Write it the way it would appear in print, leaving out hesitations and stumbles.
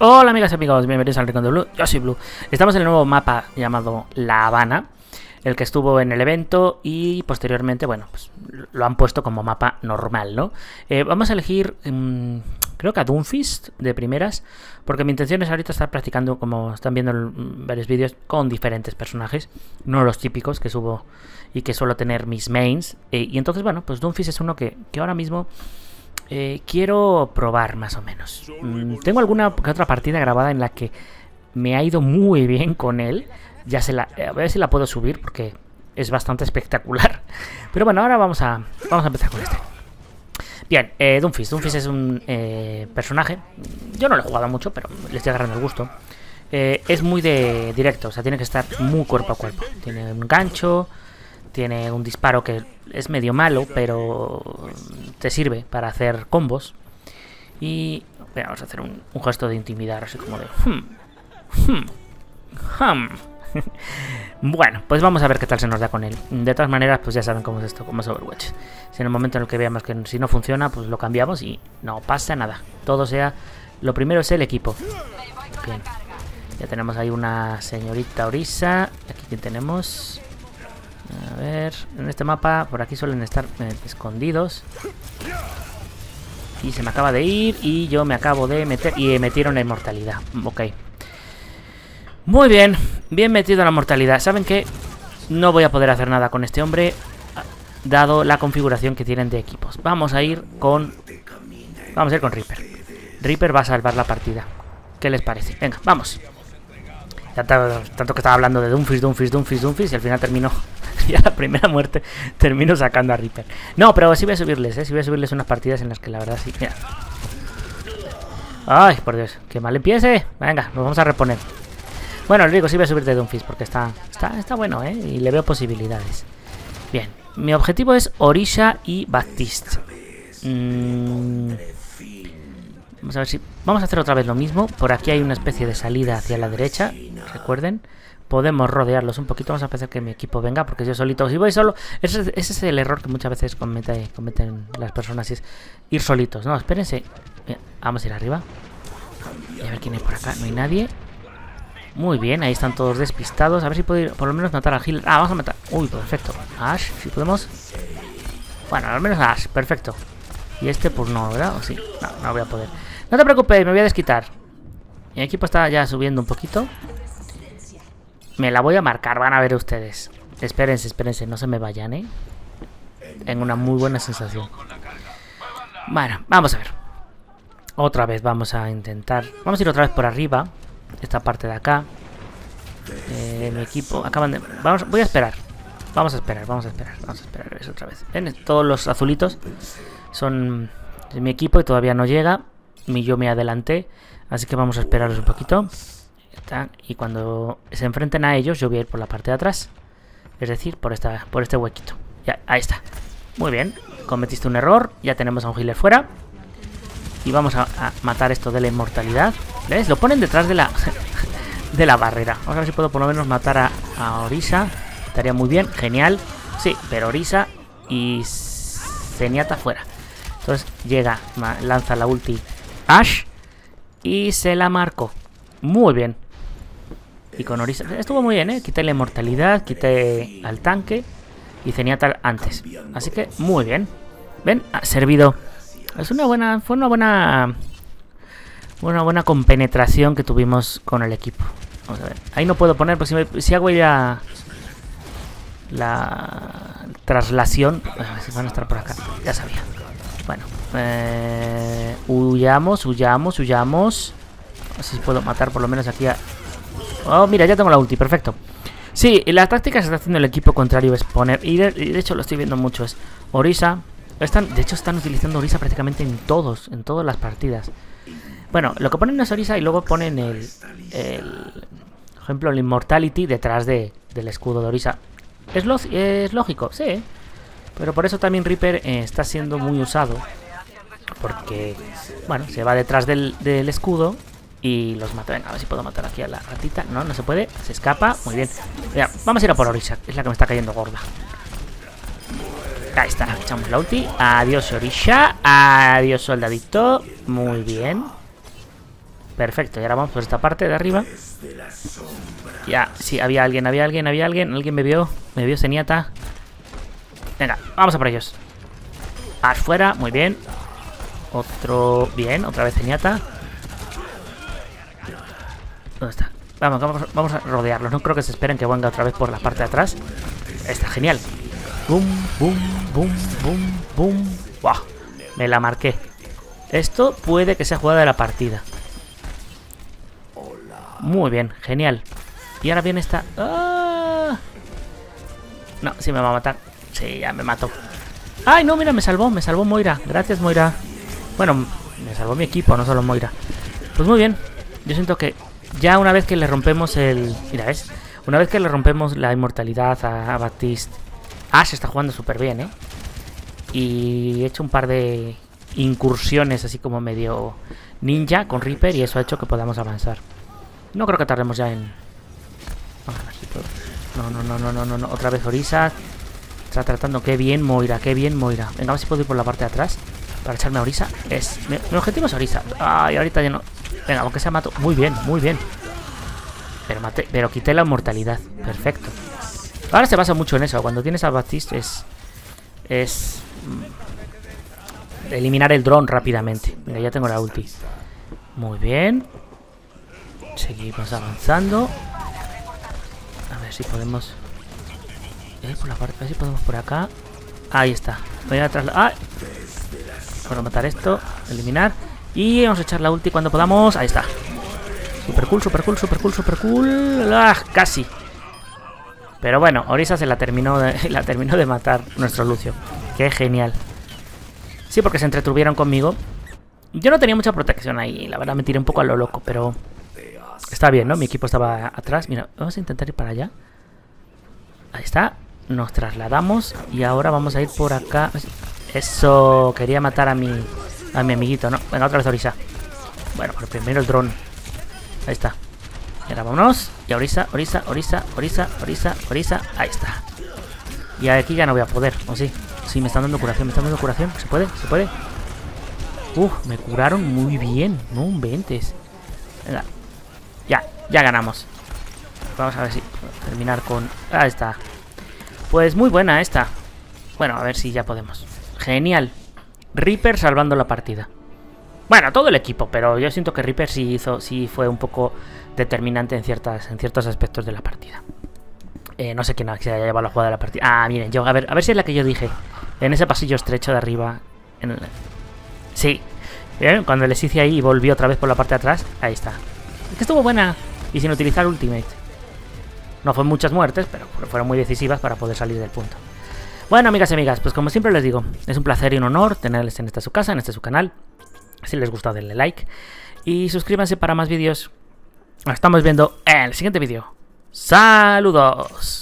Hola amigas y amigos, bienvenidos al Rincón de Blue, yo soy Blue. Estamos en el nuevo mapa llamado La Habana, el que estuvo en el evento y posteriormente, bueno, pues lo han puesto como mapa normal, ¿no? Vamos a elegir, creo que a Doomfist de primeras, porque mi intención es ahorita estar practicando, como están viendo en varios vídeos, con diferentes personajes, no los típicos que subo y que suelo tener mis mains. Y entonces, bueno, pues Doomfist es uno que ahora mismo... quiero probar más o menos. Tengo alguna que otra partida grabada en la que me ha ido muy bien con él. A ver si la puedo subir porque es bastante espectacular. Pero bueno, ahora vamos a empezar con este. Bien, Doomfist. Doomfist es un personaje. Yo no lo he jugado mucho, pero le estoy agarrando el gusto. Es muy de directo, o sea, tiene que estar muy cuerpo a cuerpo. Tiene un gancho. Tiene un disparo que es medio malo, pero te sirve para hacer combos. Y vamos a hacer un gesto de intimidar, así como de... Bueno, pues vamos a ver qué tal se nos da con él. De todas maneras, pues ya saben cómo es esto, cómo es Overwatch. Si en el momento en el que veamos que si no funciona, pues lo cambiamos y no pasa nada. Todo sea... Lo primero es el equipo. Bien. Ya tenemos ahí una señorita Orisa. Aquí ¿quién tenemos? A ver, en este mapa por aquí suelen estar escondidos. Y se me acaba de ir y yo me acabo de meter y metieron la inmortalidad. Ok. Muy bien, bien metido la mortalidad. ¿Saben qué? No voy a poder hacer nada con este hombre, dado la configuración que tienen de equipos. Vamos a ir con Reaper. Reaper va a salvar la partida. ¿Qué les parece? Venga, vamos. Tanto que estaba hablando de Doomfist y al final terminó... Ya la primera muerte termino sacando a Reaper. No, pero sí voy a subirles, sí voy a subirles unas partidas en las que la verdad sí... Mira. Ay, por Dios, que mal empiece. Venga, nos vamos a reponer. Bueno, les digo, sí voy a subir de Doomfist porque está bueno, y le veo posibilidades. Bien, mi objetivo es Orisa y Baptiste. Vamos a ver si... Vamos a hacer otra vez lo mismo. Por aquí hay una especie de salida hacia la derecha, recuerden. Podemos rodearlos un poquito. Vamos a hacer que mi equipo venga, porque yo solito, si voy solo, ese es el error que muchas veces cometen las personas, y es ir solitos. No, espérense. Bien, vamos a ir arriba y a ver quién hay por acá. No hay nadie. Muy bien, ahí están todos despistados. A ver si puedo ir, por lo menos matar al healer. Ah, vamos a matar. Uy, perfecto. Ash, si podemos. Bueno, al menos Ash, perfecto. Y este pues no, ¿verdad? ¿O sí? No voy a poder. No te preocupes, me voy a desquitar. Mi equipo está ya subiendo un poquito. Me la voy a marcar, van a ver ustedes. Espérense, no se me vayan, Tengo una muy buena sensación. Bueno, vamos a ver. Otra vez vamos a intentar. Vamos a ir otra vez por arriba. Esta parte de acá. Mi equipo acaban de... voy a esperar. Vamos a esperar eso otra vez. ¿Ven? Todos los azulitos son de mi equipo y todavía no llega. Yo me adelanté. Así que vamos a esperarlos un poquito. Y cuando se enfrenten a ellos, yo voy a ir por la parte de atrás. Es decir, por este huequito. Ya, ahí está. Muy bien. Cometiste un error. Ya tenemos a un healer fuera. Y vamos a matar esto de la inmortalidad. ¿Ves? Lo ponen detrás de la barrera. Vamos a ver si puedo por lo menos matar a Orisa. Estaría muy bien. Genial. Sí, pero Orisa y Zenyatta fuera. Entonces llega, lanza la ulti Ash y se la marcó. Muy bien. Y con Orisa estuvo muy bien, Quité la inmortalidad, quité al tanque y Zenyatta antes. Así que muy bien. ¿Ven? Ha servido. Fue una buena compenetración que tuvimos con el equipo. Vamos a ver. Ahí no puedo poner, pues si hago ya la traslación. A ver si van a estar por acá. Ya sabía. Bueno. Huyamos. A ver si puedo matar por lo menos aquí a... Oh, mira, ya tengo la ulti, perfecto. Sí, la táctica que se está haciendo el equipo contrario es poner... Y de hecho lo estoy viendo mucho, es Orisa. De hecho están utilizando Orisa prácticamente en todas las partidas. Bueno, lo que ponen es Orisa y luego ponen por ejemplo, el Immortality detrás del escudo de Orisa. ¿Es lógico? Sí. Pero por eso también Reaper está siendo muy usado. Porque, bueno, se va detrás del escudo y los mata. Venga, a ver si puedo matar aquí a la ratita. No se puede. Se escapa. Muy bien. Mira, vamos a ir a por Orisa. Es la que me está cayendo gorda. Ahí está. Echamos la ulti. Adiós, Orisa. Adiós, soldadito. Muy bien. Perfecto, y ahora vamos por esta parte de arriba. Ya, sí, había alguien. Alguien me vio Zenyatta. Venga, vamos a por ellos. Afuera, muy bien. Otro, bien, otra vez Zenyatta. ¿Dónde está? Vamos a rodearlos. No creo que se esperen que venga otra vez por la parte de atrás. Está genial. Boom, boom, boom, boom, boom. ¡Wow! Me la marqué. Esto puede que sea jugada de la partida. Muy bien, genial. Y ahora viene esta... ¡Ah! No, sí me va a matar. Sí, ya me mató. ¡Ay, no! Mira, me salvó Moira. Gracias, Moira. Bueno, me salvó mi equipo, no solo Moira. Pues muy bien. Yo siento que ya una vez que le rompemos el... Mira, ¿ves? Una vez que le rompemos la inmortalidad a Baptiste... Se está jugando súper bien, ¿eh? Y he hecho un par de incursiones así como medio ninja con Reaper y eso ha hecho que podamos avanzar. No creo que tardemos ya en... Vamos a ver si puedo... No. Otra vez Orisa. Está tratando... Qué bien, Moira. Venga, a ver si puedo ir por la parte de atrás para echarme a Orisa. Mi objetivo es Orisa. Ay, ahorita ya no... Venga, aunque sea mato... Muy bien. Pero quité la inmortalidad. Perfecto. Ahora se basa mucho en eso. Cuando tienes a Baptiste es eliminar el dron rápidamente. Venga, ya tengo la ulti. Muy bien. Seguimos avanzando. A ver si podemos... por la parte, a ver si podemos por acá. Ahí está. Voy a trasladar... Vamos a matar esto. Eliminar. Y vamos a echar la ulti cuando podamos. Ahí está. Super cool. Casi. Pero bueno, Orisa se la terminó de matar nuestro Lucio. Qué genial. Sí, porque se entretuvieron conmigo. Yo no tenía mucha protección ahí. La verdad me tiré un poco a lo loco, pero... Está bien, ¿no? Mi equipo estaba atrás. Mira, vamos a intentar ir para allá. Ahí está. Nos trasladamos. Y ahora vamos a ir por acá. Eso. Quería matar a mi amiguito, ¿no? Venga, otra vez Orisa. Bueno, pero primero el dron. Ahí está. Y ahora vámonos. Y Orisa. Ahí está. Y aquí ya no voy a poder. ¿O sí? Sí, me están dando curación. ¿Se puede? Me curaron muy bien. No inventes. Venga. Ya ganamos. Vamos a ver si puedo terminar con... Ahí está. Pues muy buena esta. Bueno, a ver si ya podemos. Genial. Reaper salvando la partida. Bueno, todo el equipo, pero yo siento que Reaper sí fue un poco determinante en ciertos aspectos de la partida. No sé quién se haya llevado la jugada de la partida. Miren, yo a ver si es la que yo dije. En ese pasillo estrecho de arriba. Sí. ¿Vieron? Cuando les hice ahí y volví otra vez por la parte de atrás. Ahí está. Es que estuvo buena. Y sin utilizar ultimate. No fue muchas muertes, pero fueron muy decisivas para poder salir del punto. Bueno, amigas y amigas, pues como siempre les digo, es un placer y un honor tenerles en esta su casa, en este su canal. Si les gusta, denle like. Y suscríbanse para más vídeos. Nos estamos viendo en el siguiente vídeo. ¡Saludos!